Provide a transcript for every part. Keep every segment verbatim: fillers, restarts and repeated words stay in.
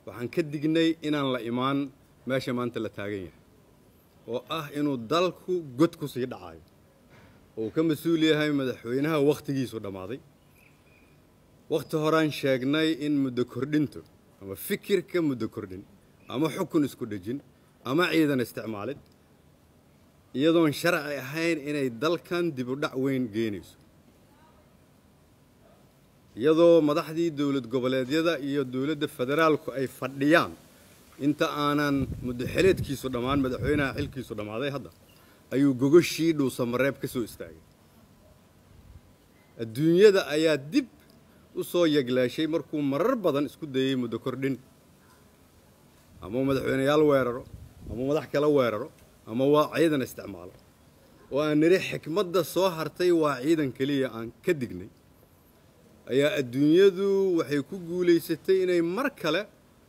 waxaan ka dignay inaan la imaan meesha maanta la taagan yahay oo ah inuu dalku god ku sii dhacayo oo ka mas'uul yahay madaxweynaha waqtigiisu dhamaaday waqti horaan sheegnay in muddo kordhinto ama fikirka muddo kordhin ama xukun isku dhajin ama ciidan isticmaalid iyadoon sharci ahayn inay dalkan dib u dhac weyn geenayso iyadoo madaxdii dawlad goboleedyada iyo dawladda federaalku ay fadhiyaan inta aanan muddo xeleedkiisu dhamaan madaxweynaha xilkiisu dhamaaday hadda ayuu gogoshii dhuusamareeb ka soo istaagay adduunyada ayaa dib u soo yaglaashay markuu marar badan isku dayay muddo kordhin ama madaxweynayaal weeraro ama madax kala weeraro ama waa ciidan isticmaalo oo aan niri xikmadda soo hartay waa ciidan kaliya aan ka dignay ayaa adduunyadu waxay ku guuleysatay inay mar kale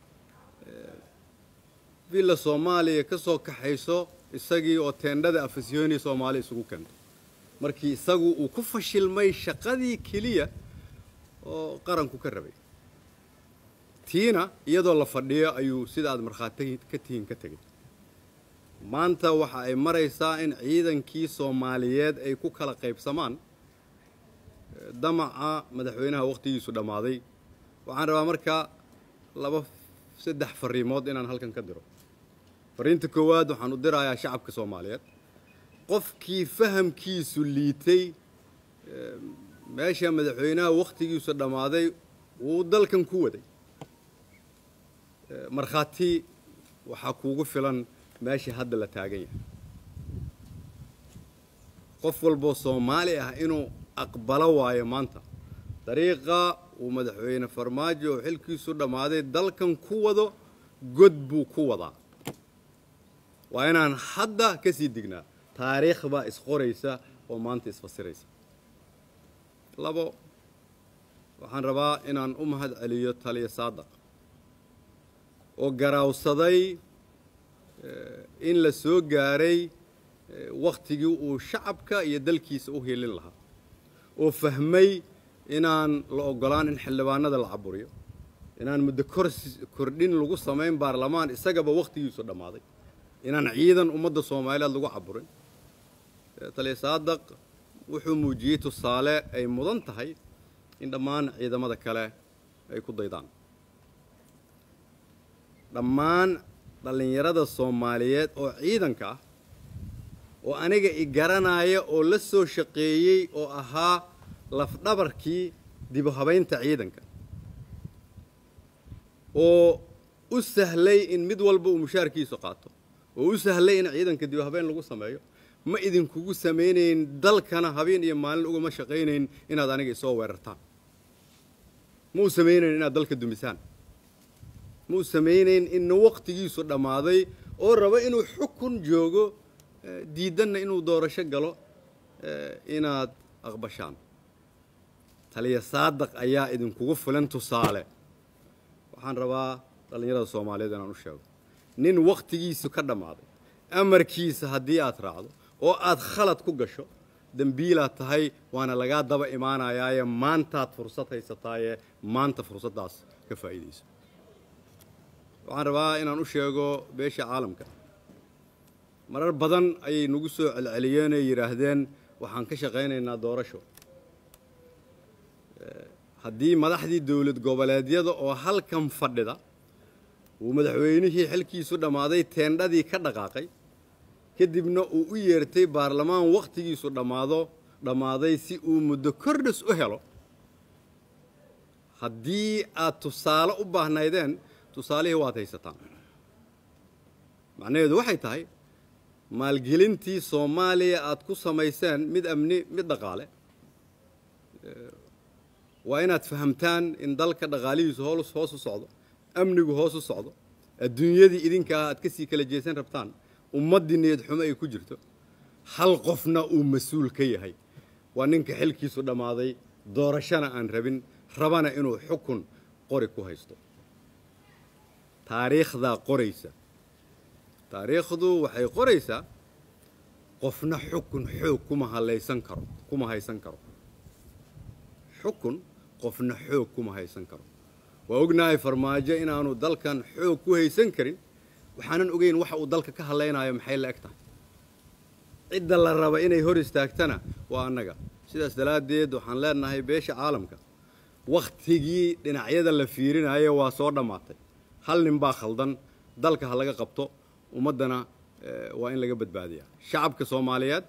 villa Soomaaliya ka soo kaxayso isagii oo teendhada afisyooni Soomaaliya isugu keentay markii isagu uu ku fashilmay shaqadii kaliya oo qaranku ka rabay tiina iyadoo la fadhiyo ayuu sida aad marxaati ka tihiin ka tagay maanta waxa ay maraysaa in ciidankii Soomaaliyeed ay ku kala qaybsamaan damaca madaxweynaha waqtigiisu dhamaaday waxaan rabaa marka laba saddex fariimood inaan halkan ka diro fariinta koowaad waxaan u dirayaa shacabka Soomaaliyeed qofkii fahamkiisu liitay meesha madaxweynaha waqtigiisu dhamaaday uu dalkan ku waday marxaati waxa kuugu filan meesha hadda la taagan yahay qof walba Soomaali ah inuu aqbalo waayo maanta dariiqa uu madaxweyne farmaajo xilkiisu dhamaaday dalkan ku wado god buu ku wadaa waa inaan hadda ka sii dignaa taariikh baa isqoraysa oo maanta isfasiraysa labo waxaan rabaa inaan u mahad celiyo taliya saadaq oo garaawsaday in la soo gaaray waqtigii uu shacabka iyo dalkiisa u helin lahaa oo fahmay inaan la ogolaan in xildhibaanada la caburiyo inaan muddo kordhin lagu sameyn baarlamaan isagaba waqtigiisu dhamaaday inaan ciidan ummadda Soomaaliyeed lagu caburin taliya saadaq wuxuu muujiyay tusaale ay mudan tahay in dhammaan ciidamada kale ay ku daydaan dhammaan dhalinyarada Soomaaliyeed oo ciidanka ah oo aniga i garanaya oo la soo shaqeeyay oo ahaa laf dhabarkii dib u habeynta ciidanka oo u sahlay in mid walba uu mushaarkiisu qaato oo u sahlay in ciidanka dib u habeyn lagu sameeyo ma idin kugu sameeyeen dalkana habeen iyo maalin uga ma shaqeyneen inaad aniga soo weerartaan ma u sameeyeen inaad dalka dumisaan ma u sameeyeen in waqtigiisu dhamaaday oo raba inuu xukun joogo diidanna inuu doorasho galo inaad aqbashaan taliya saadaq ayaa idin kugu filan tusaale waxaan rabaa dhalinyarada Soomaaliyeed inaan u sheego nin waqtigiisu ka dhamaaday amarkiisa haddii aad raacdo oo aad khalad ku gasho dambiila tahay waana laga daba imaanayaa maantaad fursad haysataaye maanta fursadaas ka faa'iideyso waxaan rabaa inaan u sheego beesha caalamka marar badan ayay nagu soo celceliyeen ay yiraahdeen waxaan ka shaqeynaynaa doorasho haddii madaxdii dawlad goboleedyada oo halkan fadhida uu madaxweynihii xilkiisu dhamaaday teendhadii ka dhaqaaqay kadibna uu u yeertay baarlamaan waqtigiisu dhamaado dhamaaday si uu muddo kordhis u helo haddii aad tusaale u baahnaydeen tusaalihii waad haysataan macnaheedu waxay tahay maalgelintii Soomaaliya aad ku samayseen mid amni mid dhaqaale waa inaad fahamtaan in dalka dhaqaalihiisu hoos hoos u socdo amnigu hoos u socdo adduunyadii idinka aad ka sii kala jeesan rabtaan ummadii niyad xumo ay ku jirto hal qofna uu mas'uul ka yahay waa ninka xilkiisu dhamaaday doorashana aan rabin rabana inuu xukun qori ku haysto taariikhda qoraysa taariikhdu waxay qoraysaa qofna xukun xoog kuma halaysan karo kuma haysan karo xukun qofna xoog kuma haysan karo وأجناي فرماجة إن أنا دلكن حوك وهي سنكرين وحنان أجين وح ودلك كهلينا يا محيل أكتر عدة للربع إنه هورس تاكتنا وأنجا سيدا سدلات ديد وحنلا إنها بيش عالمك وقت تيجي لنا عيدا اللي فيرين هاي وصورنا معطي هل نبا خلدن دلك هلاقي قبطو ومدنا وإن لقبت بعديها شعب كصوماليات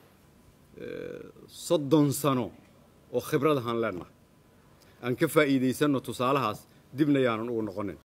صدن سنو وخبرتها لنا أن كفى إيدي سنو تصالحاس دبنا يانو ونقنن